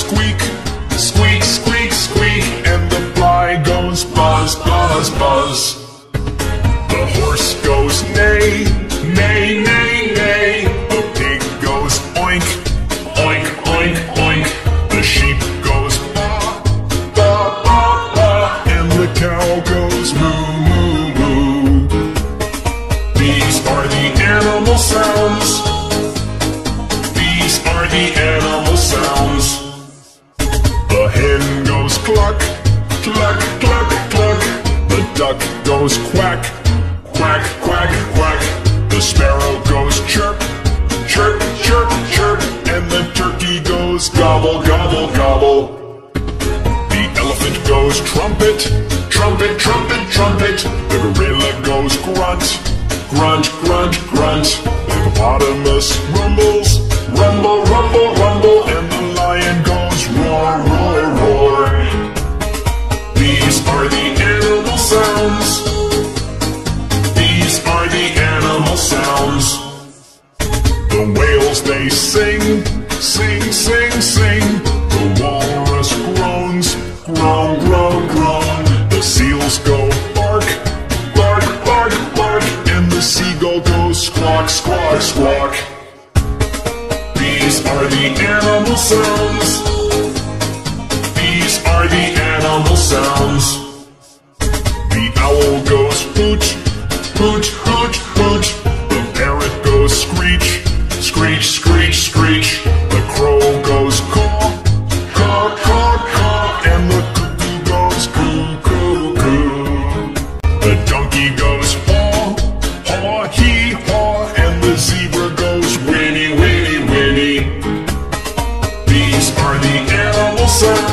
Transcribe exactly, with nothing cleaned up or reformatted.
squeak, squeak, squeak, squeak, and the fly goes buzz, buzz, buzz. The horse goes neigh, neigh, neigh, neigh. The pig goes oink, oink, oink, oink. The sheep goes baa, baa, baa, baa, and the cow goes moo, moo, moo. These are the animal sounds. These are the animal sounds. The hen goes cluck, cluck, cluck, cluck. The duck goes quack, quack, quack, quack. The sparrow goes chirp, chirp, chirp, chirp. And the turkey goes gobble, gobble, gobble. The elephant goes trumpet, trumpet, trumpet, trumpet. The gorilla goes grunt, grunt, grunt, grunt. The hippopotamus rumbles, rumble, rumble, rumble. And the lion goes roar, roar, roar. These are the animal sounds. These are the animal sounds. The whales they sing, sing, sing, sing. The walrus groans, groan, groan, groan. The seals go bark, bark, bark, bark. And the seagull goes squawk, squawk, squawk. These are the animal sounds. These are the animal sounds. The owl goes hoot, hoot, hoot, hoot. The parrot goes screech, screech, screech, screech. The crow goes caw, caw, caw, caw. And the cuckoo goes coo, coo, coo. The donkey goes haw, haw, hee, haw. And the zebra goes whinny, whinny, whinny. These are the animal sounds.